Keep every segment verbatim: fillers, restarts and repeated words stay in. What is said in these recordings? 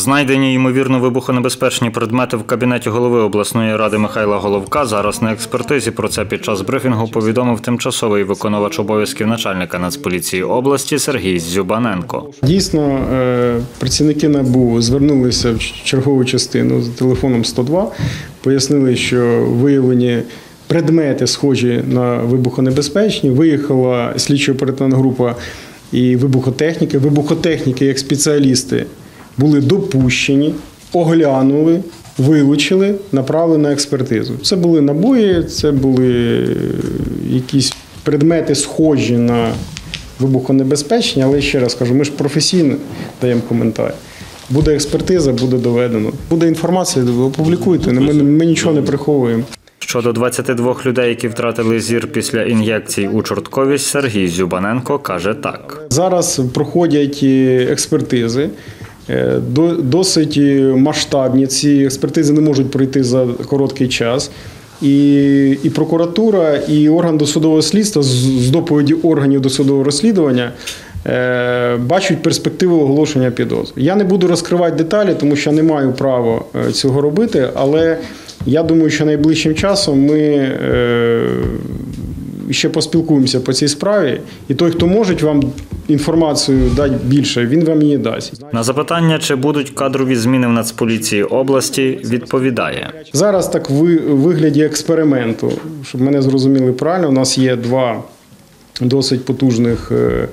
Знайдені, ймовірно, вибухонебезпечні предмети в кабінеті голови обласної ради Михайла Головка зараз на експертизі. Про це під час брифінгу повідомив тимчасовий виконувач обов'язків начальника Нацполіції області Сергій Зюбаненко. Дійсно, працівники НАБУ звернулися в чергову частину за телефоном сто два, пояснили, що виявлені предмети, схожі на вибухонебезпечні. Виїхала слідчо-оперативна група і вибухотехніки. Вибухотехніки, як спеціалісти, були допущені, оглянули, вилучили, направили на експертизу. Це були набої, це були якісь предмети, схожі на вибухонебезпечні, але ще раз кажу, ми ж професійно даємо коментар. Буде експертиза, буде доведено. Буде інформація, опублікуйте, ми, ми нічого не приховуємо. Щодо двадцяти двох людей, які втратили зір після ін'єкцій у Чорткові, Сергій Зюбаненко каже так. Зараз проходять експертизи, досить масштабні. Ці експертизи не можуть пройти за короткий час. І, і прокуратура, і орган досудового слідства з доповіді органів досудового розслідування е, бачать перспективу оголошення підозри. Я не буду розкривати деталі, тому що не маю права цього робити, але я думаю, що найближчим часом ми е, ще поспілкуємося по цій справі, і той, хто може вам інформацію дати більше, він вам її дасть. На запитання, чи будуть кадрові зміни в Нацполіції області, відповідає. Зараз так в вигляді експерименту, щоб мене зрозуміли правильно, у нас є два досить потужних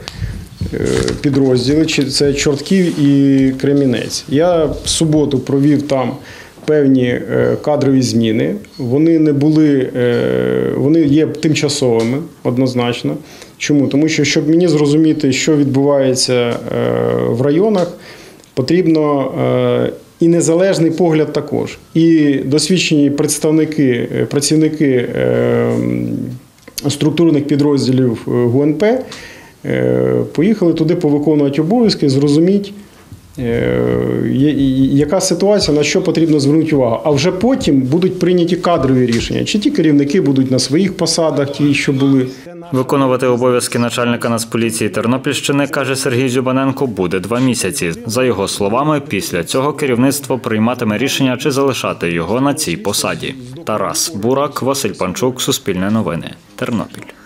підрозділи, це Чортків і Кремінець. Я в суботу провів там певні кадрові зміни, вони не були, вони є тимчасовими, однозначно. Чому? Тому що, щоб мені зрозуміти, що відбувається в районах, потрібно і незалежний погляд також. І досвідчені представники, працівники структурних підрозділів ГУНП поїхали туди повиконувати обов'язки, зрозуміти, яка ситуація, на що потрібно звернути увагу. А вже потім будуть прийняті кадрові рішення. Чи ті керівники будуть на своїх посадах, ті, що були. Виконувати обов'язки начальника Нацполіції Тернопільщини, каже Сергій Зюбаненко, буде два місяці. За його словами, після цього керівництво прийматиме рішення, чи залишати його на цій посаді. Тарас Бурак, Василь Панчук, Суспільне новини, Тернопіль.